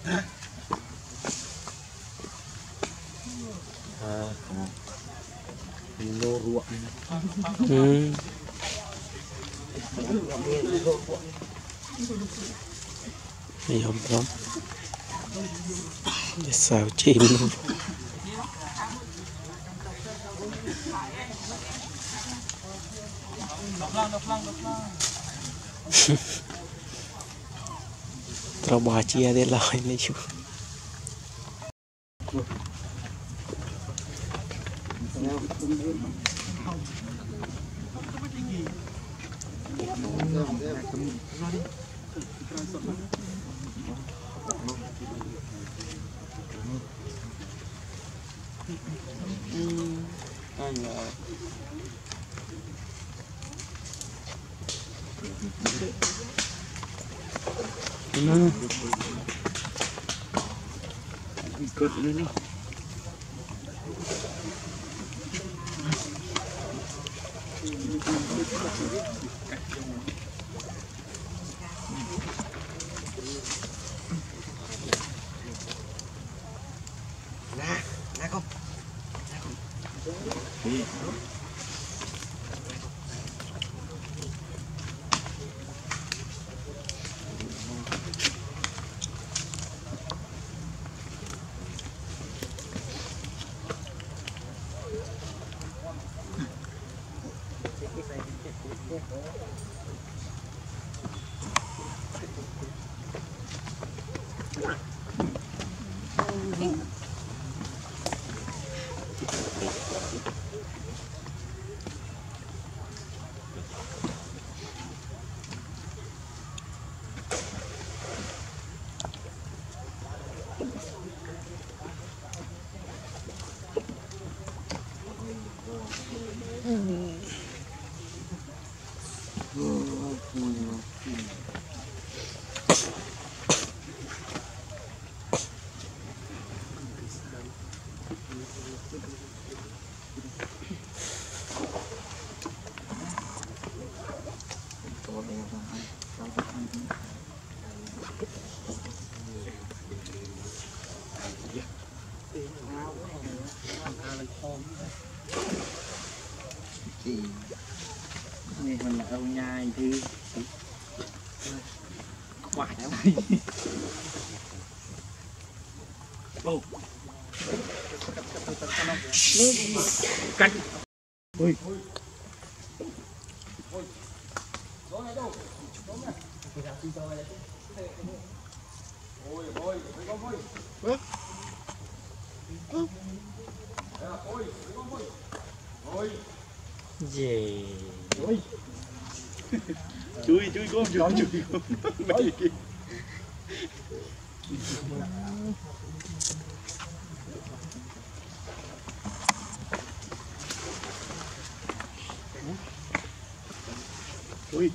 lô ruộng Bayon lắm để sao chim luôn trâu bò chia để lại này chú cất lên đi ra không nghe mình là ông nhai thì quạt này cắt ui gì chui con chui con mày kì ui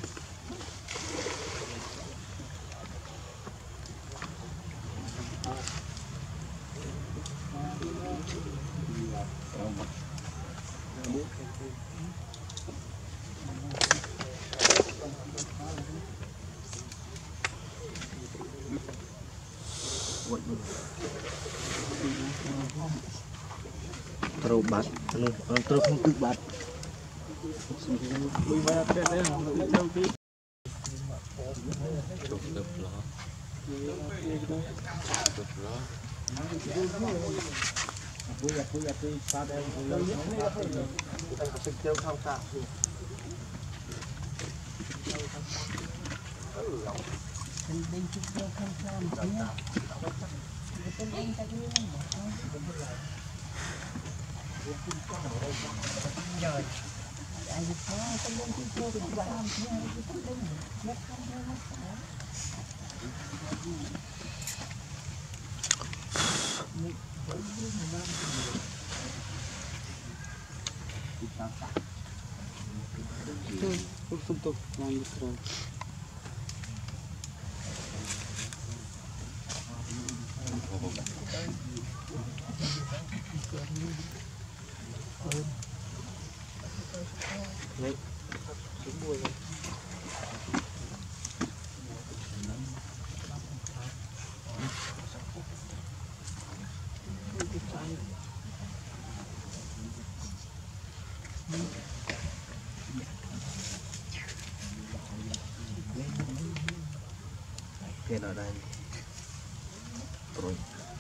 trâu bát trâu không cực bát Tiền ở đây. Rồi.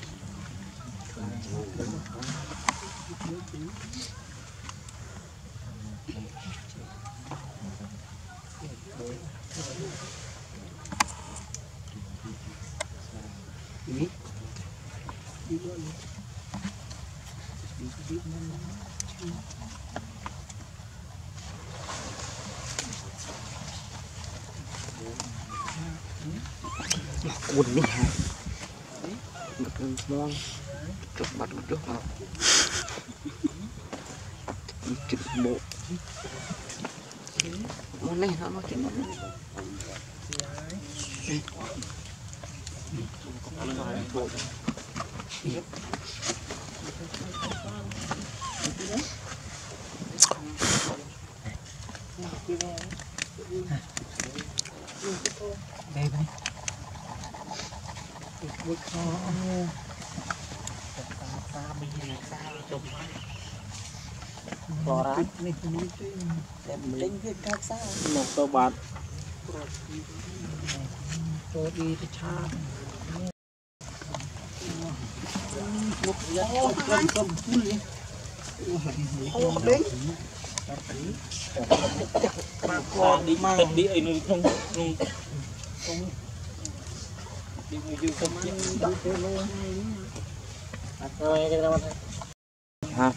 Quần luôn hả? Ngập lên loang. Trước mặt một trước nào. Chụp bộ. Nó này nó chụp bộ. Đây đây. Ôi khó. Bò ra. Em lên cái các sao. Một tô bát. Tôi đi thì cha. Một giấc cơm đi. Ô đấy. Đi mà đi ấy nó không không đi người yêu không chứ rồi cái nào hả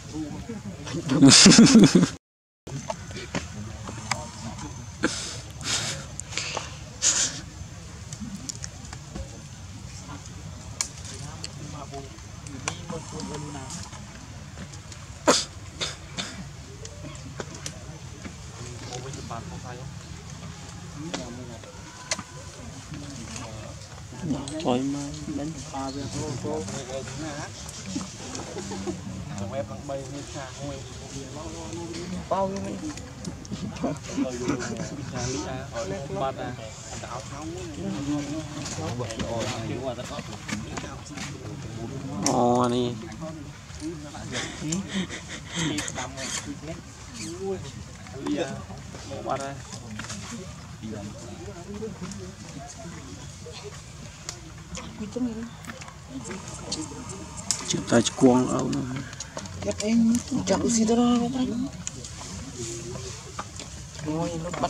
thôi mà đánh pha về cô trong em thằng bay như xa không bao nhiêu mấy xa lý à bắt à đảo ồ này chúng ta quăng áo ghép em chẳng gì đó đâu ngồi nó bắt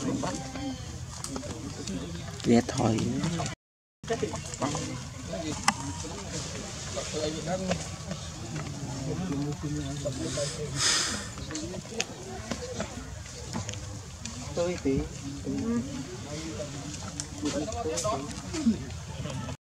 ghé thôi tôi tí